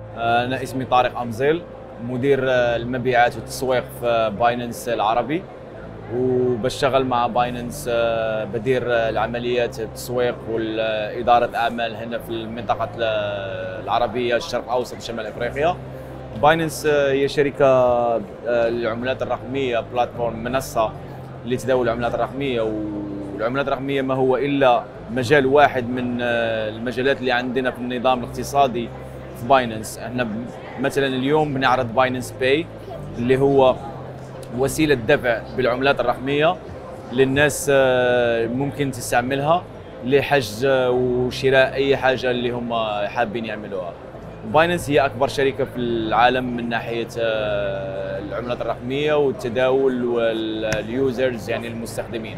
أنا اسمي طارق أمزيل، مدير المبيعات والتسويق في باينانس العربي، وبشتغل مع باينانس بدير العمليات التسويق وإدارة أعمال هنا في المنطقة العربية الشرق الأوسط وشمال أفريقيا. باينانس هي شركة للعملات الرقمية، بلاتفورم، منصة لتداول العملات الرقمية. والعملات الرقمية ما هو إلا مجال واحد من المجالات اللي عندنا في النظام الاقتصادي في باينانس. احنا مثلا اليوم بنعرض باينانس باي اللي هو وسيلة دفع بالعملات الرقمية للناس، ممكن تستعملها لحجز وشراء أي حاجة اللي هم حابين يعملوها. باينانس هي أكبر شركة في العالم من ناحية العملات الرقمية والتداول واليوزرز، يعني المستخدمين.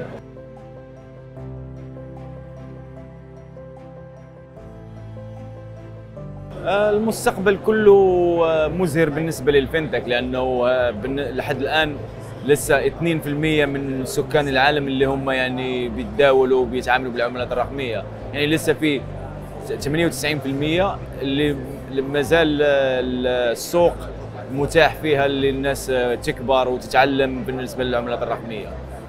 المستقبل كله مزهر بالنسبة للفinTech، لأنه لحد الآن لسه 2% من سكان العالم اللي هم يعني بيتداولوا وبيتعاملوا بالعملات الرقمية. يعني لسه في 98% اللي ما زال السوق متاح فيها للناس تكبر وتتعلم بالنسبة للعملات الرقمية.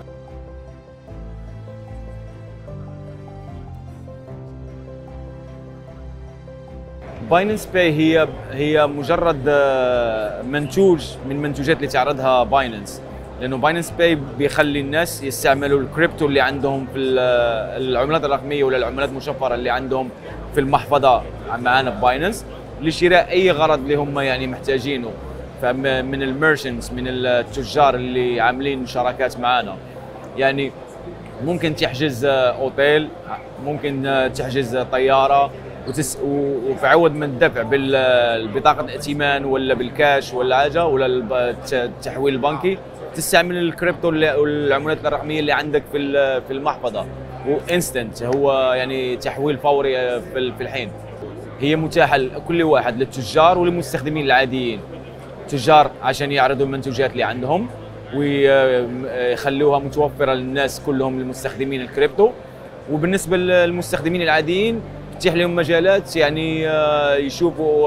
باينانس باي هي مجرد منتوج من منتوجات اللي تعرضها باينانس، لانه باينانس باي بيخلي الناس يستعملوا الكريبتو اللي عندهم في العملات الرقميه ولا العملات المشفره اللي عندهم في المحفظه معانا في باينانس لشراء اي غرض اللي هم يعني محتاجينه. من الميرشنتس، من التجار اللي عاملين شراكات معانا، يعني ممكن تحجز اوتيل، ممكن تحجز طياره، وفي عوض من الدفع بالبطاقة الائتمان ولا بالكاش ولا حاجة ولا التحويل البنكي، تستعمل الكريبتو والعملات الرقمية اللي عندك في المحفظة، وانستنت، هو يعني تحويل فوري في الحين. هي متاحة لكل واحد، للتجار وللمستخدمين العاديين. تجار عشان يعرضوا المنتوجات اللي عندهم ويخلوها متوفرة للناس كلهم، المستخدمين الكريبتو. وبالنسبة للمستخدمين العاديين تفتح لهم مجالات، يعني يشوفوا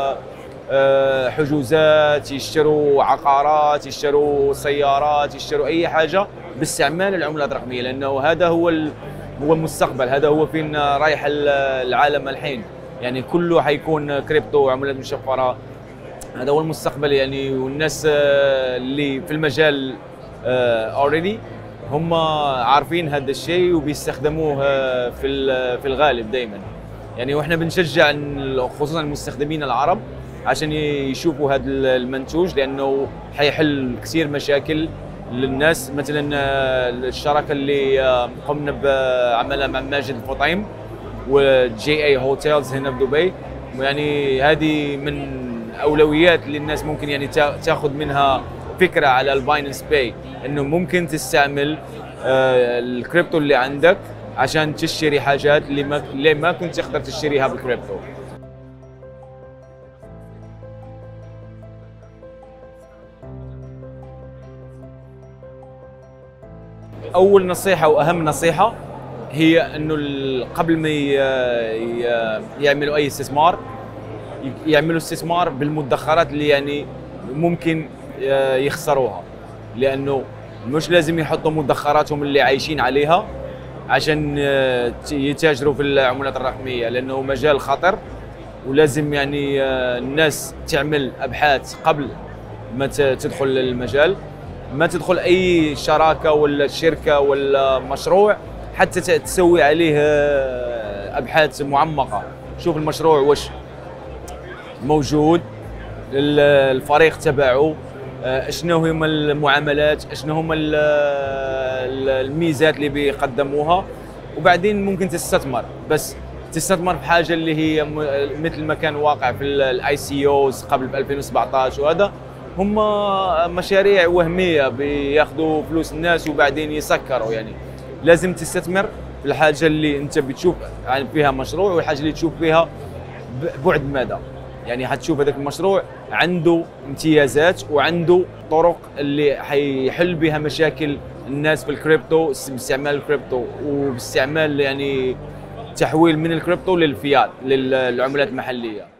حجوزات، يشتروا عقارات، يشتروا سيارات، يشتروا اي حاجه باستعمال العملات الرقميه، لانه هذا هو المستقبل، هذا هو فين رايح العالم الحين. يعني كله حيكون كريبتو وعملات مشفره، هذا هو المستقبل يعني. والناس اللي في المجال اوريدي هم عارفين هذا الشيء وبيستخدموه في الغالب دائما. يعني واحنا بنشجع خصوصا المستخدمين العرب عشان يشوفوا هذا المنتوج، لانه حيحل كثير مشاكل للناس. مثلا الشراكه اللي قمنا بعملها مع ماجد الفطيم وجي اي هوتيلز هنا في دبي، يعني هذه من اولويات اللي الناس ممكن يعني تاخذ منها فكره على الباينانس باي، انه ممكن تستعمل الكريبتو اللي عندك عشان تشتري حاجات اللي ما كنت تقدر تشتريها بالكريبتو. اول نصيحه واهم نصيحه هي انه قبل ما يعملوا اي استثمار، يعملوا استثمار بالمدخرات اللي يعني ممكن يخسروها، لانه مش لازم يحطوا مدخراتهم اللي عايشين عليها عشان يتاجروا في العملات الرقميه، لانه مجال خطر. ولازم يعني الناس تعمل ابحاث قبل ما تدخل المجال، ما تدخل اي شراكه ولا شركه ولا مشروع حتى تسوي عليه ابحاث معمقه. شوف المشروع وش موجود، الفريق تبعه شنو هم المعاملات، شنو هم الميزات اللي بيقدموها، وبعدين ممكن تستثمر. بس تستثمر في حاجه اللي هي مثل ما كان واقع في الاي سي اوز قبل ب 2017، وهذا هم مشاريع وهميه بياخذوا فلوس الناس وبعدين يسكروا. يعني لازم تستثمر في الحاجه اللي انت بتشوف فيها مشروع، والحاجه اللي تشوف فيها بعد مدى. يعني حتشوف هذاك المشروع عنده امتيازات وعنده طرق اللي حيحل بها مشاكل الناس في الكريبتو، باستعمال الكريبتو وباستعمال يعني تحويل من الكريبتو للفيات، للعملات المحليه.